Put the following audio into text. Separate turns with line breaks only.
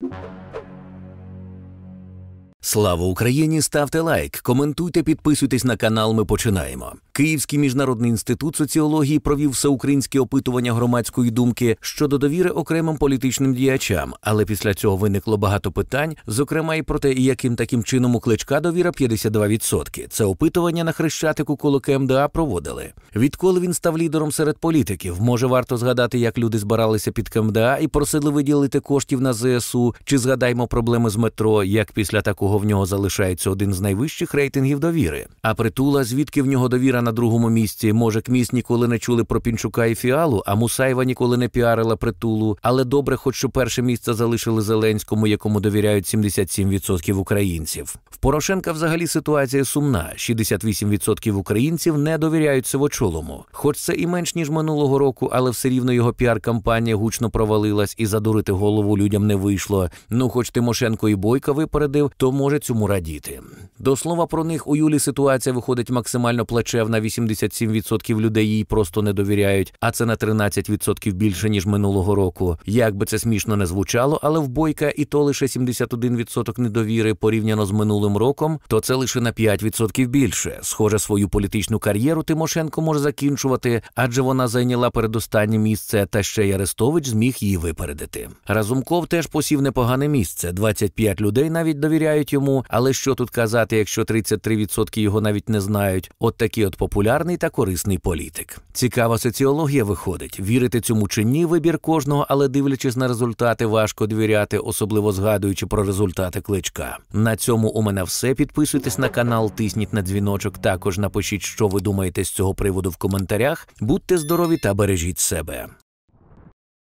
Слава Україні! Ставте лайк, коментуйте, підписуйтесь на канал, ми починаємо. Київський міжнародний інститут соціології провів всеукраїнське опитування громадської думки щодо довіри окремим політичним діячам, але після цього виникло багато питань, зокрема і про те, яким таким чином у Кличка довіра 52%. Це опитування на Хрещатику коло КМДА проводили. Відколи він став лідером серед політиків? Може варто згадати, як люди збиралися під КМДА і просили виділити коштів на ЗСУ? Чи згадаймо проблеми з метро, як після такого в нього залишається один з найвищих рейтингів довіри? А Притула, звідки в нього довіра на другому місці? Може, КМІС ніколи не чули про Пінчука і Фіалу, а Мусаєва ніколи не піарила Притулу. Але добре, хоч що перше місце залишили Зеленському, якому довіряють 77% українців. В Порошенка взагалі ситуація сумна. 68% українців не довіряють Сивочолому. Хоч це і менш, ніж минулого року, але все рівно його піар-кампанія гучно провалилась і задурити голову людям не вийшло. Ну, хоч Тимошенко і Бойка випередив, то може цьому радіти. До слова про них, у Юлі ситуація виходить максимально плачевна, 87% людей їй просто не довіряють, а це на 13% більше, ніж минулого року. Як би це смішно не звучало, але в Бойка і то лише 71% недовіри порівняно з минулим роком, то це лише на 5% більше. Схоже, свою політичну кар'єру Тимошенко може закінчувати, адже вона зайняла передостаннє місце, та ще й Арестович зміг її випередити. Разумков теж посів непогане місце, 25 людей навіть довіряють йому, але що тут казати, якщо 33% його навіть не знають. От такий от популярний та корисний політик. Цікава соціологія виходить. Вірити цьому чи ні, вибір кожного, але дивлячись на результати, важко довіряти, особливо згадуючи про результати Кличка. На цьому у мене все. Підписуйтесь на канал, тисніть на дзвіночок, також напишіть, що ви думаєте з цього приводу в коментарях. Будьте здорові та бережіть себе.